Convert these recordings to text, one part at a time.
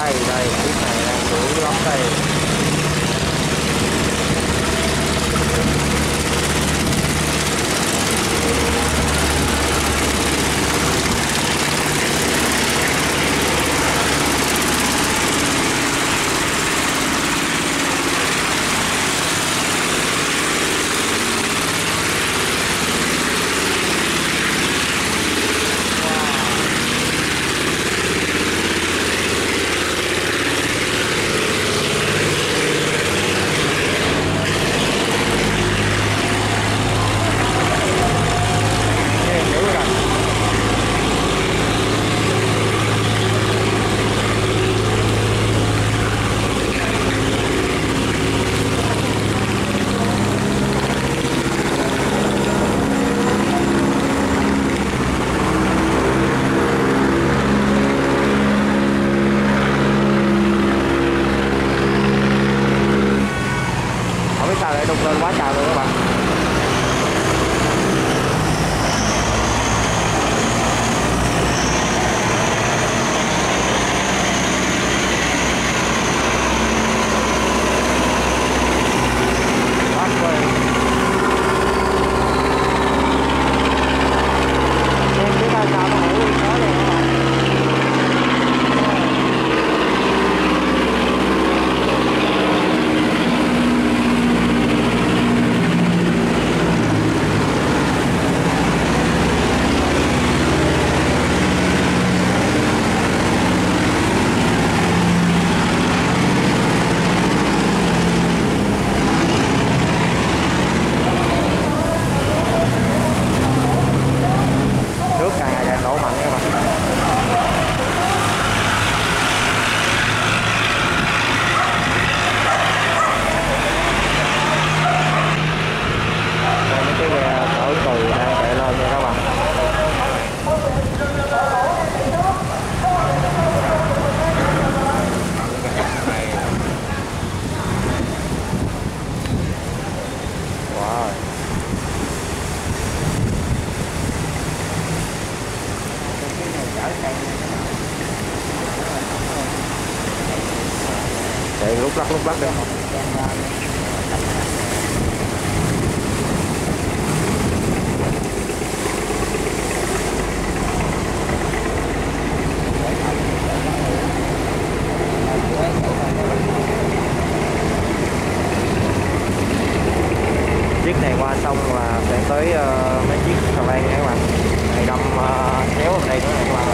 đây đây chiếc này đang đuổi lắm đây. Chạy lúc lắc đấy. Chiếc này qua xong là sẽ tới mấy chiếc xà lan nha các bạn. Này đâm kéo ở đây nữa này các bạn.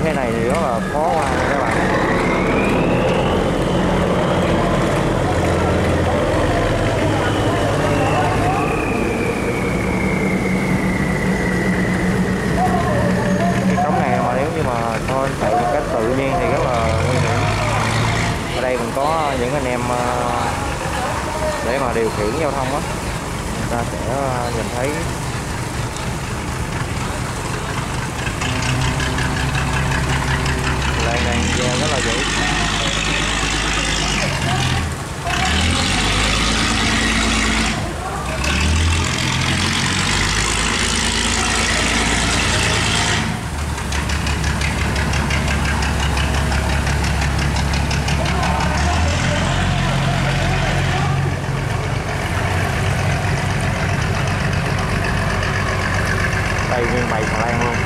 cái này thì rất là khó qua nha các bạn. Cái cống này mà nếu như mà thôi chạy một cách tự nhiên thì rất là nguy hiểm. Ở đây mình có những anh em để mà điều khiển giao thông á, người ta sẽ nhìn thấy. Đây đang rất là dễ. Đây nguyên bầy xà lan luôn.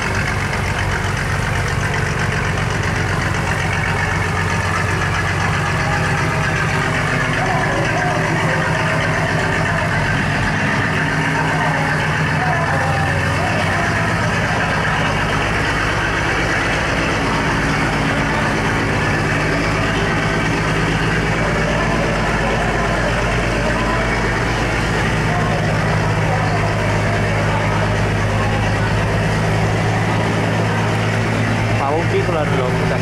Ba bốn chiếc lên luôn kìa.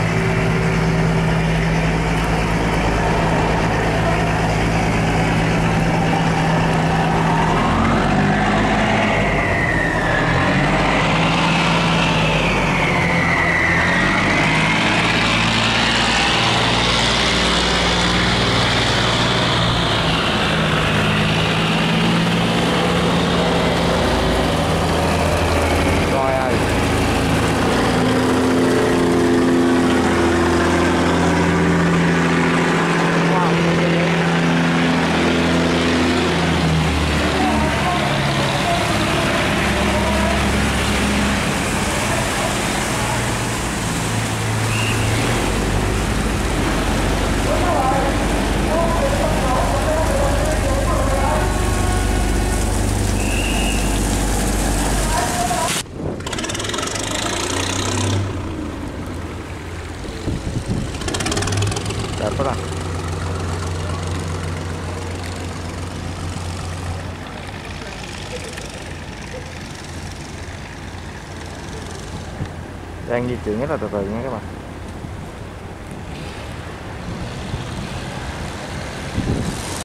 Rồi ơi. Đẹp quá rồi. Đang di chuyển rất là từ từ nha các bạn.